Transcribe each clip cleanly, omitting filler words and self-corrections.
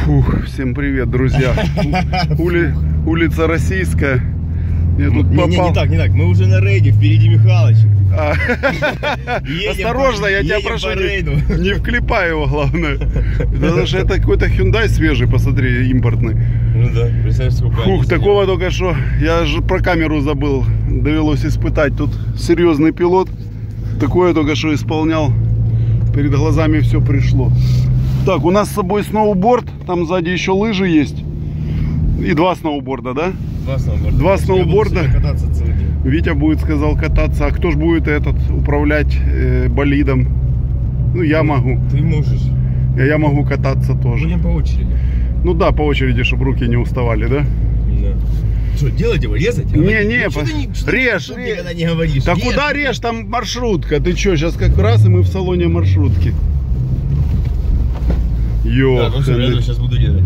Фух, всем привет, друзья. Улица Российская. Я тут попал. Не так. Мы уже на рейде, впереди Михалыч. Осторожно, я тебя прошу, не вклепай его, главное. Потому что это какой-то Hyundai свежий, посмотри, импортный. Ну да, представляешь, сколько. Фух, такого только что. Я же про камеру забыл. Довелось испытать. Тут серьезный пилот. Такое только что исполнял. Перед глазами все пришло. Так, у нас с собой сноуборд. Там сзади еще лыжи есть. И два сноуборда, да? Два сноуборда. Витя будет, сказал, кататься. А кто ж будет управлять болидом? Ну, я могу. Ты можешь. Я могу кататься тоже. Будем по очереди. Ну да, по очереди, чтобы руки не уставали, да? Да. Что, делать его, резать? Не, режь. Ты никогда не говоришь. Да куда режь? Там маршрутка. Ты что, сейчас как раз и мы в салоне маршрутки. Да, ну все, я сейчас буду резать.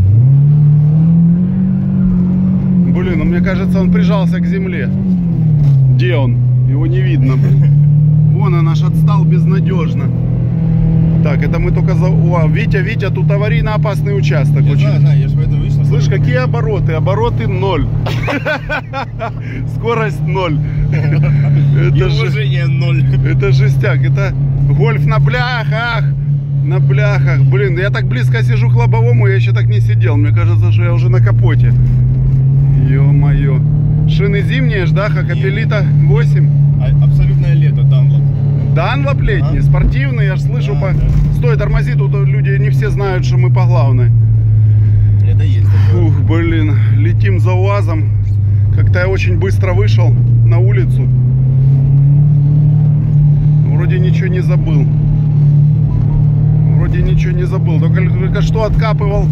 Блин, ну мне кажется, он прижался к земле. Где он? Его не видно. Вон он аж отстал безнадежно. Так, это мы только за... О, Витя, тут аварийно опасный участок. Я знаю, я же поэтому вышел. Слышь, какие обороты? Обороты 0. Скорость 0. И уважение 0. Это жестяк. Это гольф на бляхах. На бляхах. Блин, я так близко сижу к лобовому, я еще так не сидел. Мне кажется, что я уже на капоте. Ё-моё. Шины зимние, да? Хакапелита 8. Абсолютное лето, Данлоп. Данлоп летний, спортивный, я ж слышу. Да. Стой, тормози, тут люди не все знают, что мы по главной. Это есть такое. Ух, блин, летим за УАЗом. Как-то я очень быстро вышел на улицу. Вроде ничего не забыл. Только что откапывал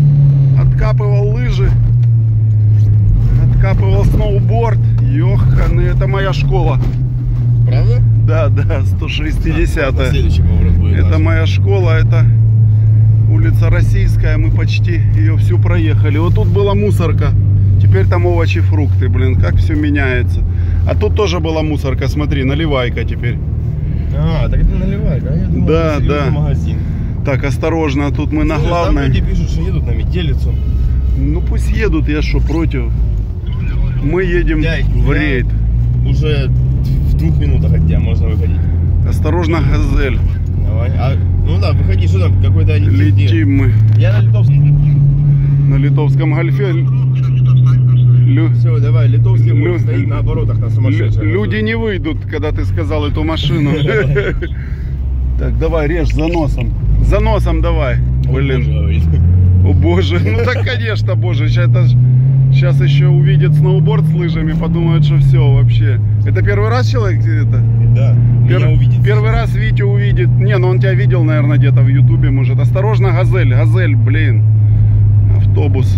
лыжи. Откапывал сноуборд. Ёханы, это моя школа. Правда? Да, 160-я. Следующий поворот будет. Это моя школа, это улица Российская. Мы почти ее всю проехали. Вот тут была мусорка. Теперь там овощи, фрукты, блин, как все меняется. А тут тоже была мусорка, смотри, наливайка теперь. А, так это наливайка. Я думал, да. Магазин. Так, осторожно, тут мы на главной. Там люди пишут, что едут на метелицу. Ну пусть едут, я что, против. Мы едем в рейд. Уже в 2 минутах от тебя можно выходить. Осторожно, газель. Давай. Ну да, выходи, что там, какой-то они. Летим мы. Я на литовском. На литовском гольфе. Все, давай, литовский гольф стоит на оборотах, на сумасшедших. Люди не выйдут, когда ты сказал эту машину. Так, давай, режь за носом. За носом давай. Блин. О боже. Ну так, конечно, боже. Сейчас еще увидит сноуборд с лыжами, подумают, что все вообще. Это первый раз человек это? Да. Первый раз Витю увидит. Не, ну он тебя видел, наверное, где-то в Ютубе, может. Осторожно, газель, блин. Автобус.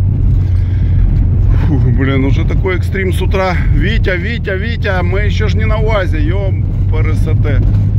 Фух, блин, уже такой экстрим с утра. Витя, мы еще ж не на УАЗе, ПРСТ.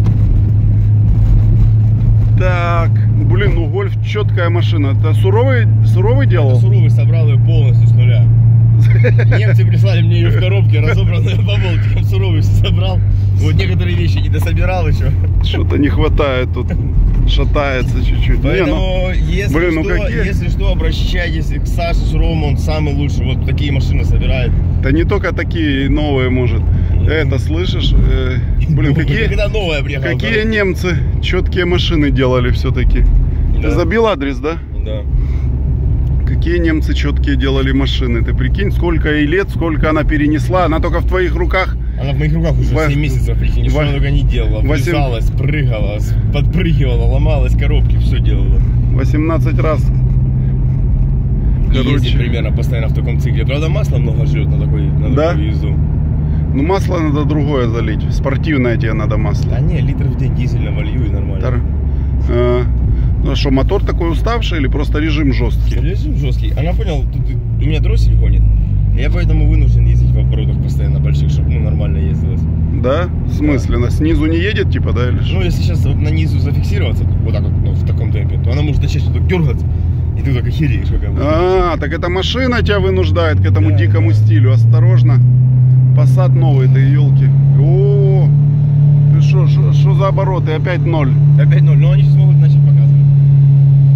Так, блин, ну гольф четкая машина. Это суровый делал? Это суровый, собрал ее полностью с нуля. Немцы прислали мне ее в коробке, разобранную по болтикам, суровый собрал. Вот некоторые вещи не дособирал еще. Что-то не хватает тут, шатается чуть-чуть. Поэтому, если что, обращайтесь к Саше Суровому, он самый лучший. Вот такие машины собирает. Да не только такие, новые, может. Это, слышишь? Блин, какие немцы четкие машины делали все-таки. Да. Ты забил адрес, да? Да. Какие немцы четкие делали машины. Ты прикинь, сколько ей лет, сколько она перенесла. Она только в твоих руках. Она в моих руках уже 7 месяцев, прикинь, что она только не делала. Врезалась, прыгала, подпрыгивала, ломалась, коробки, все делала. 18 раз. Короче. Ездит примерно постоянно в таком цикле. Правда, масла много жрет на такой езду. Ну масло надо другое залить. Спортивное тебе надо масло. Да не, литр в день дизельно волью и нормально. Ну а что, мотор такой уставший или просто режим жесткий? Режим жесткий. Она понял, тут у меня дроссель гонит. Я поэтому вынужден ездить в оборотах постоянно больших, чтобы нормально ездилось. Да? В смысле? Да. Снизу не едет, типа, да? Или что? Ну, если сейчас вот на низу зафиксироваться, вот так вот, в таком темпе, то она может начать что-то дергаться. И ты так охереешь, как она. Так эта машина тебя вынуждает к этому дикому стилю. Осторожно. Passat новый, ты елки. О, ты что за обороты? Опять 0. Опять 0, но они сейчас могут начать показывать.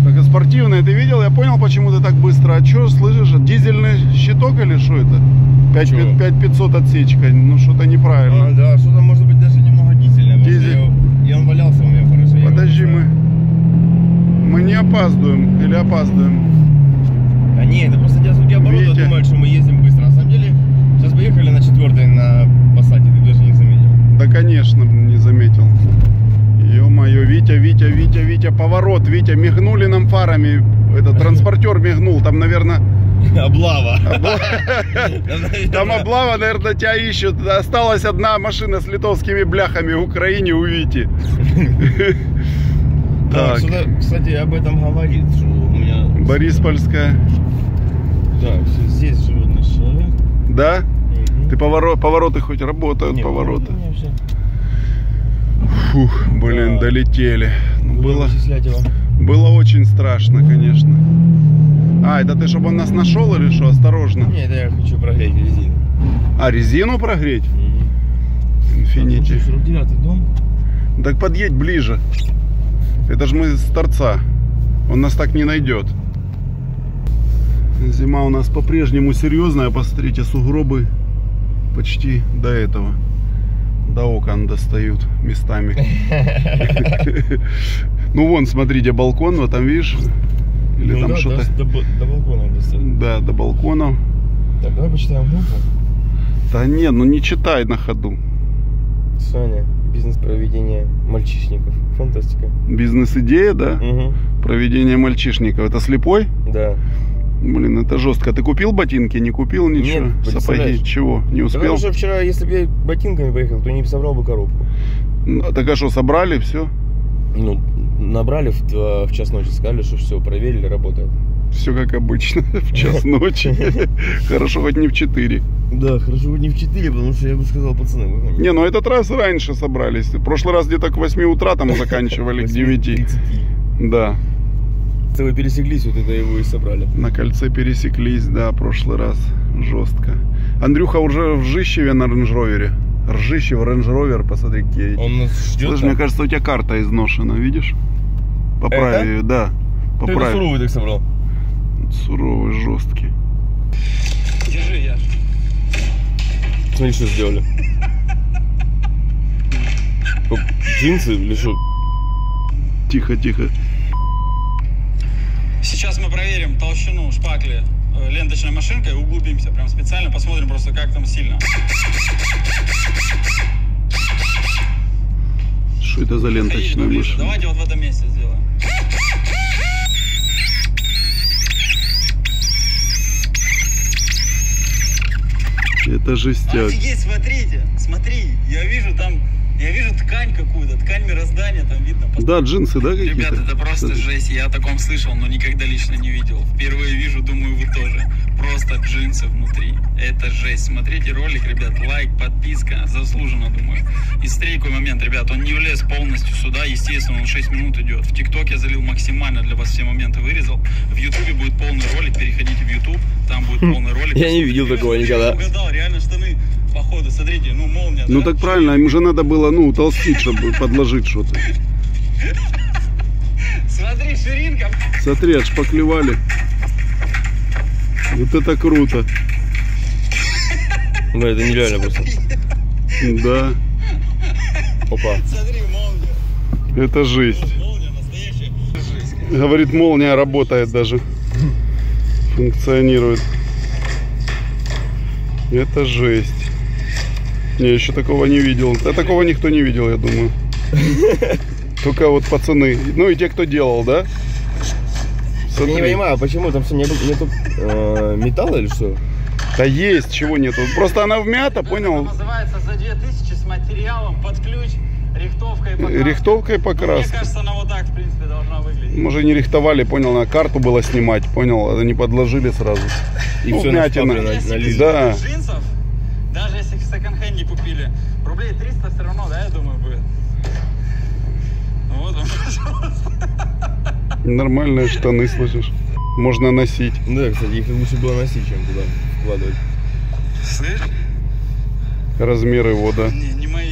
Так, а спортивные ты видел? Я понял, почему ты так быстро. А что, слышишь, дизельный щиток или что это? 5500 отсечка. Ну, что-то неправильно. А, да, что-то может быть даже немного дизельное. Дизель. И он валялся у меня хорошо. Подожди, мы не опаздываем или опаздываем? Да нет, это просто звуки оборота Витя. думают, что мы ездим быстро. На самом деле, сейчас бы ехали на 4-й на Passat, ты даже не заметил. Да, конечно, не заметил. Ё-моё, Витя, поворот, Витя, мигнули нам фарами. Этот транспортер мигнул, там, наверное... Облава. Там облава, наверное, тебя ищут. Осталась одна машина с литовскими бляхами в Украине у Вити. Да, Так. что-то, кстати, об этом говорит, что у меня... Бориспольская. Да, здесь живет наш человек. Да? Ты повороты хоть работают, Не, повороты? у меня всё. Фух, блин, Да. долетели. Ну, Будем было, вычислять его. было очень страшно, конечно. А, это ты, чтобы он нас нашел или что? Осторожно. Не, это я хочу прогреть резину. А, резину прогреть? Инфинити. 49-й дом. Так подъедь ближе. Это же мы с торца. Он нас так не найдет. Зима у нас по-прежнему серьезная. Посмотрите, сугробы почти до этого. До окон достают местами. Ну вон, смотрите, балкон, вот там видишь? Или Ну там да, что-то? до балкона достать. Да, до балконов. Так, давай почитаем группу. Да нет, ну не читай на ходу. Саня, бизнес проведения мальчишников. Фантастика. Бизнес-идея, да? Угу. Проведение мальчишников. Это слепой? Да. Блин, это жестко. Ты купил ботинки? Не купил ничего? Нет, Сапоги? представляешь? Чего? Не успел? Потому что вчера, если бы я ботинками поехал, то не собрал бы коробку. Ну, так а что, собрали, все? Ну, набрали в час ночи, сказали, что все, проверили, работает. Все как обычно, в час ночи. Хорошо, хоть не в 4. Да, хорошо, не в 4, потому что я бы сказал, пацаны, вы Не, ну этот раз раньше собрались. В прошлый раз где-то к 8 утра там заканчивали, к 9. 30. Да, Это вы пересеклись, вот это его и собрали. на кольце пересеклись, да, прошлый раз. Жестко. Андрюха уже в Ржищеве на рейндж-ровере. Ржищев, рейндж-ровер, посмотри, какие. Он нас ждет. Слышь, мне кажется, у тебя карта изношена, видишь? Поправь Это? ее, да. Ты это Поправь. суровый так собрал. Суровый, жесткий. Держи, я. Смотри, что сделали. Джинсы или что? Тихо, тихо. Сейчас мы проверим толщину шпакли ленточной машинкой, углубимся прям специально, посмотрим просто как там сильно. Что это за ленточная Поедем поближе. машина? Давайте вот в этом месте сделаем. Это жестяк. Офигеть, смотри, я вижу ткань какую-то, ткань мироздания там видно. Да, джинсы, да, какие-то? Ребят, это просто Кстати. жесть, я о таком слышал, но никогда лично не видел. Впервые вижу, думаю, вы тоже. Просто джинсы внутри. Это жесть. Смотрите ролик, ребят, лайк, подписка, заслуженно, думаю. И стрейковый момент, ребят, он не влез полностью сюда, естественно, он 6 минут идет. В ТикТок я залил максимально для вас все моменты, вырезал. В Ютубе будет полный ролик, переходите в Ютуб, там будет полный ролик. Я не видел такого никогда. Угадал, реально штаны, походу, смотрите, ну молния. Ну да? так правильно, им же надо было, ну, толстить, чтобы подложить что-то. Смотри, ширинка. Смотри, отшпаклевали. Вот это круто. Ну, это нереально просто. Да, Опа. Смотри, молния. это жесть. Молния настоящая. Жесть. Говорит, молния работает даже. Функционирует. Это жесть. Я еще такого не видел. Да такого никто не видел, я думаю. Только вот пацаны. Ну и те, кто делал, да? Я не Смотри. понимаю, почему там все нету металла или что? Да есть, чего нету. Просто она вмята, Это понял? называется за 2000 с материалом под ключ, рихтовкой покраска. Рихтовка и Ну, покраска. мне кажется, она вот так, в принципе, должна выглядеть. Может, не рихтовали, понял, на карту было снимать, понял, они подложили сразу. И Ну, все на вмятина. шпакле Если налили. без Да. джинсов, даже если в секонд-хенде купили, рублей 300 все равно, да, я думаю, будет. Ну вот он, пожалуйста. Нормальные штаны, слышишь? Можно носить. Да, кстати, их лучше было носить, чем туда вкладывать. Слышь? Размер его, да. Не мои.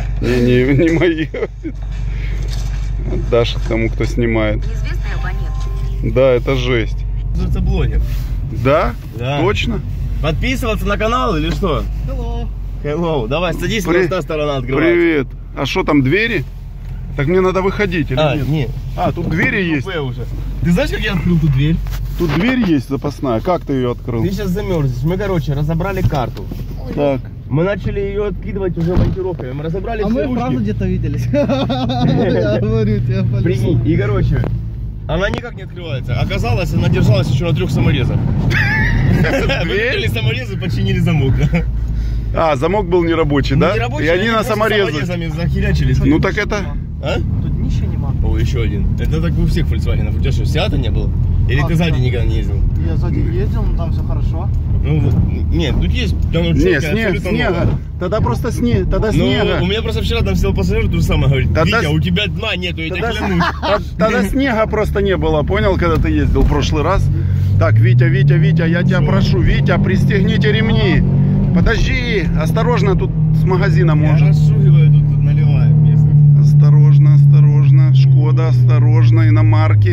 Не мои. Отдашь тому, кто снимает. Неизвестный абонент Да, это жесть. Это блогер. Да? Да. Точно? Подписываться на канал или что? Hello. Давай, садись, у нас та сторона открывается. Привет. А что там, двери? Так мне надо выходить или нет? нет. А, тут двери есть. Уже. Ты знаешь, как я открыл ту дверь? Тут дверь есть запасная. Как ты ее открыл? Ты сейчас замерзнешь. Мы, короче, разобрали карту. Так. Мы начали ее откидывать уже монтировкой. Мы разобрали все мы ручки. правда где-то виделись. Я говорю тебе, Прикинь. И, короче, она никак не открывается. Оказалось, она держалась еще на 3 саморезах. Выкрутили саморезы, починили замок. А, замок был нерабочий, да? Нерабочий, И они на саморезы. захерячились. Ну так это... А? Тут ничего нема. О, еще один. Это так у всех Volkswagen. У тебя что, Сиата не было? Или ты сзади никогда не ездил? Я сзади ездил, но там все хорошо. Ну, нет, тут есть. Не, снега. Тогда просто тогда снега. У меня просто вчера там сидел пассажир, то же самое говорит. Тогда... Витя, у тебя дна нету, я тебе клянусь. Тогда снега просто не было, понял, когда ты ездил в прошлый раз? Так, Витя, я тебя прошу, Витя, пристегните ремни. Подожди, осторожно, тут с магазина может. Я расшугиваю, тут наливаю место. Осторожно, Шкода, осторожно, иномарки.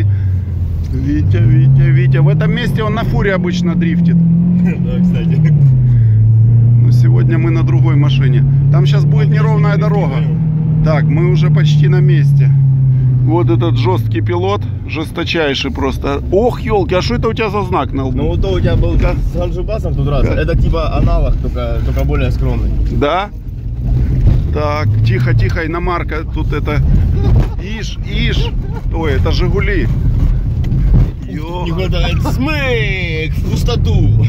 Витя. В этом месте он на фуре обычно дрифтит. Да, кстати. Но сегодня мы на другой машине. Там сейчас будет неровная дорога. Так, мы уже почти на месте. Вот этот жесткий пилот, жесточайший просто. Ох, елки, а что это у тебя за знак на лбу? Ну вот то у тебя был с Ганжибасом тут раз. Это типа аналог, только более скромный. Да? Так, тихо, иномарка. Тут это... Иш. Ой, это Жигули. Не хватает смык в пустоту.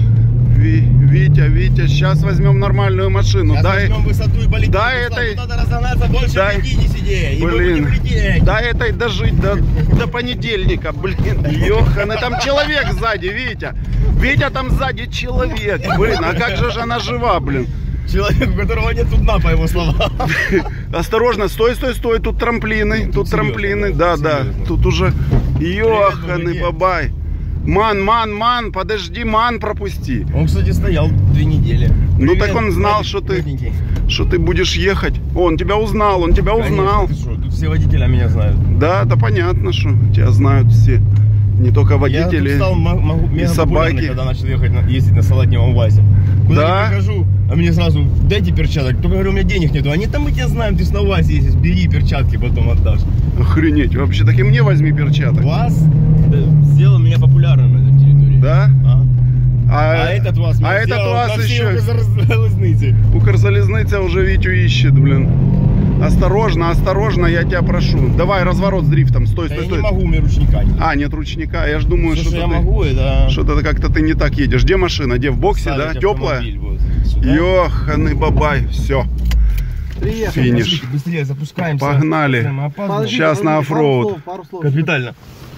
Витя, сейчас возьмем нормальную машину. Сейчас возьмем высоту и полетим. Дай этой... Надо разогнаться больше, иди, не сиди. И мы Блин, будем лететь. дай этой дожить до понедельника. Блин, ёханы, там человек сзади, Витя. Витя, там сзади человек. Блин, а как же она жива, блин? Человек, у которого нет дна, по его словам. Осторожно, стой, тут трамплины, Серьезно, да, серьезно. тут уже, ёханы, бабай. Ман, подожди, пропусти. Он, кстати, стоял 2 недели. Ну Привет, так он знал, что ты будешь ехать. Он тебя узнал, Конечно, ты шо, тут все водителя меня знают. Да понятно, что тебя знают все. Не только водители, Я стал и собаки. когда начал ездить на салатневом ВАЗе. Куда Да? я прихожу, а мне сразу, дайте перчаток. Только говорю, у меня денег нету. Они там мы тебя знаем, ты с на ВАЗе ездишь, бери перчатки, потом отдашь. Охренеть, вообще так и мне возьми перчаток. ВАЗ сделал меня популярным на этой территории. Да? А этот ВАЗ меня этот сделал ВАЗ на всей еще... Укрзалізниці. Укрзалізниця уже Витю ищет, блин. Осторожно, я тебя прошу. Давай, разворот с дрифтом. Стой. Я не могу, у меня ручника нет. А, нет ручника. Я ж думаю, Все, что что я ты... могу, это... Что-то как-то ты не так едешь. Где машина? Где, в боксе, да? ставить Теплая? автомобиль вот сюда. Ёханы бабай. Все. Приехали. Финиш. Пошлите, быстрее запускаемся. Погнали. Мы опаздываем. Сейчас на оффроуд. Пару слов. Капитально.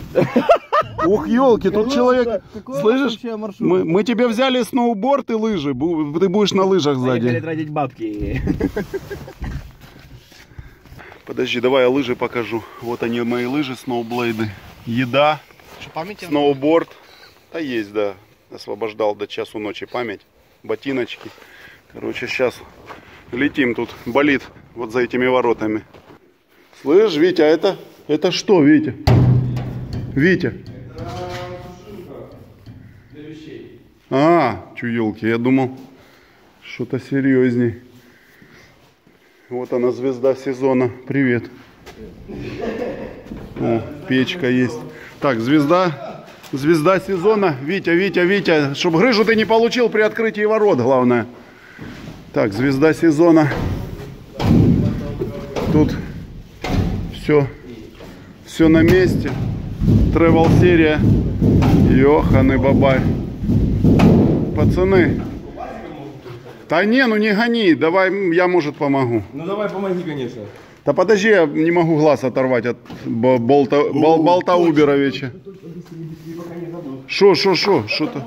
Ух, елки, тут человек... Какой Слышишь? вообще маршрут? Мы тебе взяли сноуборд и лыжи. Ты будешь на лыжах Поехали сзади. тратить бабки. Подожди, давай я лыжи покажу. Вот они, мои лыжи, сноублейды. Еда, сноуборд. Да есть, да. Освобождал до часу ночи память. Ботиночки. Короче, сейчас летим тут. Болит вот за этими воротами. Слышь, Витя, это что, Витя? Витя? А, чуелки, я думал, что-то серьезней. Вот она, звезда сезона. Привет. О, печка есть. Так, звезда сезона. Витя. Чтоб грыжу ты не получил при открытии ворот, главное. Так, звезда сезона. Тут все на месте. Travel серия. Ёханы бабай. Пацаны. Да не, ну не гони, давай я, может, помогу. Ну давай помоги, конечно. Да подожди, я не могу глаз оторвать от болта Уберовича. Шо-то?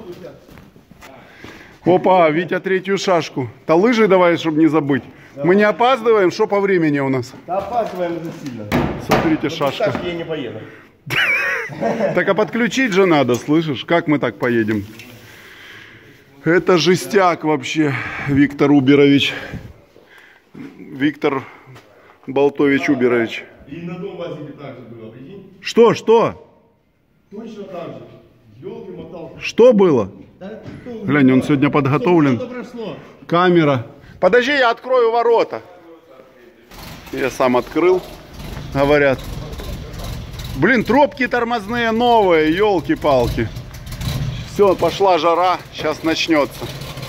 Опа, Витя третью шашку. Да лыжи давай, чтобы не забыть. Мы не опаздываем, что по времени у нас? Да опаздываем уже сильно. Смотрите, шашка. Шашки я не поеду. Так а подключить же надо, слышишь? Как мы так поедем? Это жестяк вообще, Виктор Уберович. Виктор Болтович Уберович. И на дом возили так же было, прикинь? Что? Точно так же. Ёлки-моталки. Что было? Да, кто- Глянь, он сегодня подготовлен. Что прошло? Камера. Подожди, я открою ворота. Я сам открыл, говорят. Блин, тропки тормозные новые, елки-палки. Все, пошла жара, сейчас начнется.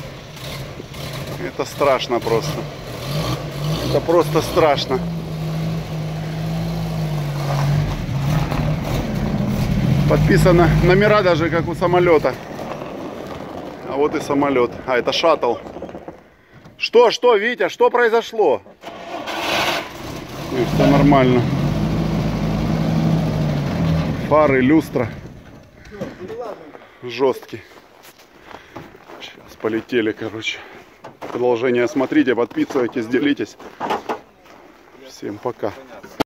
Это страшно просто. Это просто страшно. Подписано номера даже как у самолета. А вот и самолет. А, это шаттл. Что, Витя, что произошло? Нет, все нормально. Фары, люстра. Жесткий. Сейчас полетели, короче. Продолжение смотрите, подписывайтесь, делитесь. Всем пока.